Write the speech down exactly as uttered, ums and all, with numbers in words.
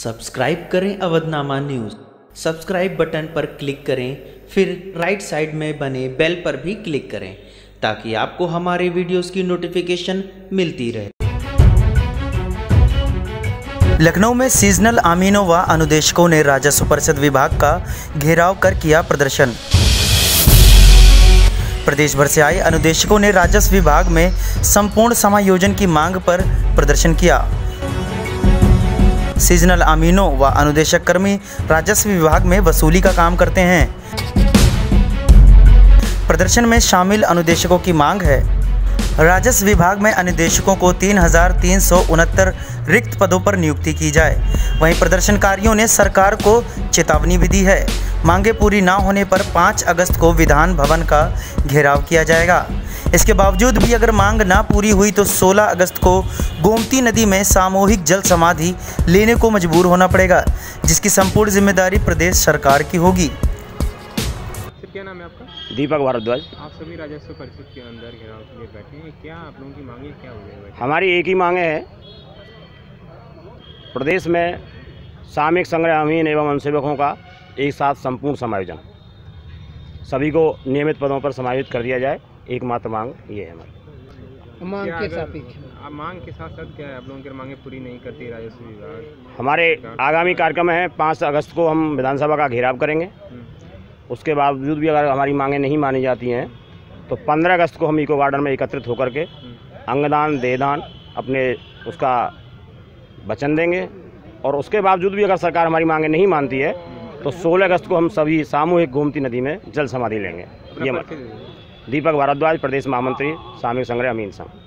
Subscribe करें Awadhnama news. Subscribe button पर click करें, फिर राइट साइड में बने बेल पर भी क्लिक करें ताकि आपको हमारे वीडियोस की नोटिफिकेशन मिलती रहे। लखनऊ में सीजनल अमीनों व अनुदेशकों ने राजस्व परिषद विभाग का घेराव कर किया प्रदर्शन। प्रदेश भर से आए अनुदेशकों ने राजस्व विभाग में संपूर्ण समायोजन की मांग पर प्रदर्शन किया। सीजनल अमीनों व अनुदेशक कर्मी राजस्व विभाग में वसूली का काम करते हैं। प्रदर्शन में शामिल अनुदेशकों की मांग है, राजस्व विभाग में अनुदेशकों को तीन हजार तीन सौ उनहत्तर रिक्त पदों पर नियुक्ति की जाए। वहीं प्रदर्शनकारियों ने सरकार को चेतावनी भी दी है, मांगे पूरी ना होने पर पाँच अगस्त को विधान भवन का घेराव किया जाएगा। इसके बावजूद भी अगर मांग ना पूरी हुई तो सोलह अगस्त को गोमती नदी में सामूहिक जल समाधि लेने को मजबूर होना पड़ेगा, जिसकी संपूर्ण जिम्मेदारी प्रदेश सरकार की होगी। क्या नाम है आपका? दीपक भारद्वाज। आप सभी राजस्व परिषद के अंदर घेराव के लिए बैठे हैं, क्या आप लोगों की मांगे क्या हो रही है? हमारी एक ही मांगे है, प्रदेश में सामयिक संग्रह अमीन एवं अनुसेवकों का एक साथ संपूर्ण समायोजन, सभी को नियमित पदों पर समायोजित कर दिया जाए। एकमात्र मांग ये है हमारी। मांग के साथ मांग के साथ साथ क्या है, आप लोगों की मांगे पूरी नहीं करती राजस्व विभाग? हमारे आगामी कार्यक्रम है, पाँच अगस्त को हम विधानसभा का घेराव करेंगे। उसके बावजूद भी अगर हमारी मांगें नहीं मानी जाती हैं तो पंद्रह अगस्त को हम इको गार्डन में एकत्रित होकर के अंगदान देहदान अपने उसका वचन देंगे। और उसके बावजूद भी अगर सरकार हमारी मांगें नहीं मानती है तो सोलह अगस्त को हम सभी सामूहिक गोमती नदी में जल समाधि लेंगे। ये दीपक भारद्वाज, प्रदेश महामंत्री सामयिक संग्रह अमीन संघ।